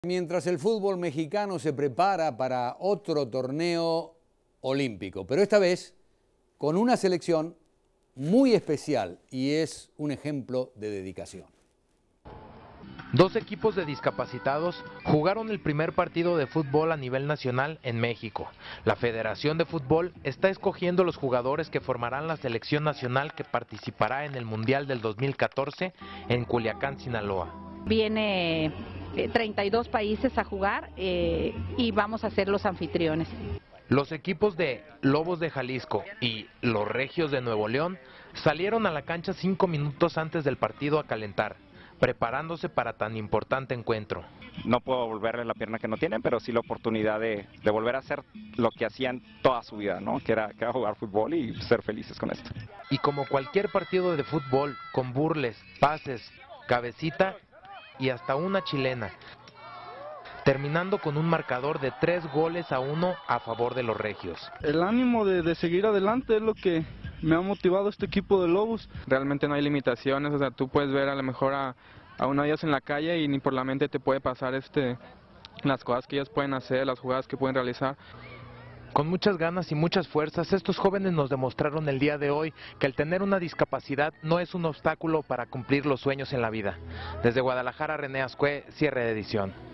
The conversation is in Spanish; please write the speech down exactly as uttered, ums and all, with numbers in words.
Mientras el fútbol mexicano se prepara para otro torneo olímpico, pero esta vez con una selección muy especial y es un ejemplo de dedicación. Dos equipos de discapacitados jugaron el primer partido de fútbol a nivel nacional en México. La Federación de Fútbol está escogiendo los jugadores que formarán la selección nacional que participará en el Mundial del dos mil catorce en Culiacán, Sinaloa. Viene treinta y dos países a jugar eh, y vamos a ser los anfitriones. Los equipos de Lobos de Jalisco y los Regios de Nuevo León salieron a la cancha cinco minutos antes del partido a calentar, preparándose para tan importante encuentro. No puedo volverle la pierna que no tienen, pero sí la oportunidad de, de volver a hacer lo que hacían toda su vida, ¿no? Que era, que era jugar fútbol y ser felices con esto. Y como cualquier partido de fútbol, con burles, pases, cabecita y hasta una chilena, terminando con un marcador de tres goles a uno a favor de los regios. El ánimo de, de seguir adelante es lo que me ha motivado este equipo de Lobos. Realmente no hay limitaciones, o sea, tú puedes ver a lo mejor a, a uno de ellos en la calle y ni por la mente te puede pasar este, las cosas que ellos pueden hacer, las jugadas que pueden realizar. Con muchas ganas y muchas fuerzas, estos jóvenes nos demostraron el día de hoy que el tener una discapacidad no es un obstáculo para cumplir los sueños en la vida. Desde Guadalajara, René Azcue, cierre de edición.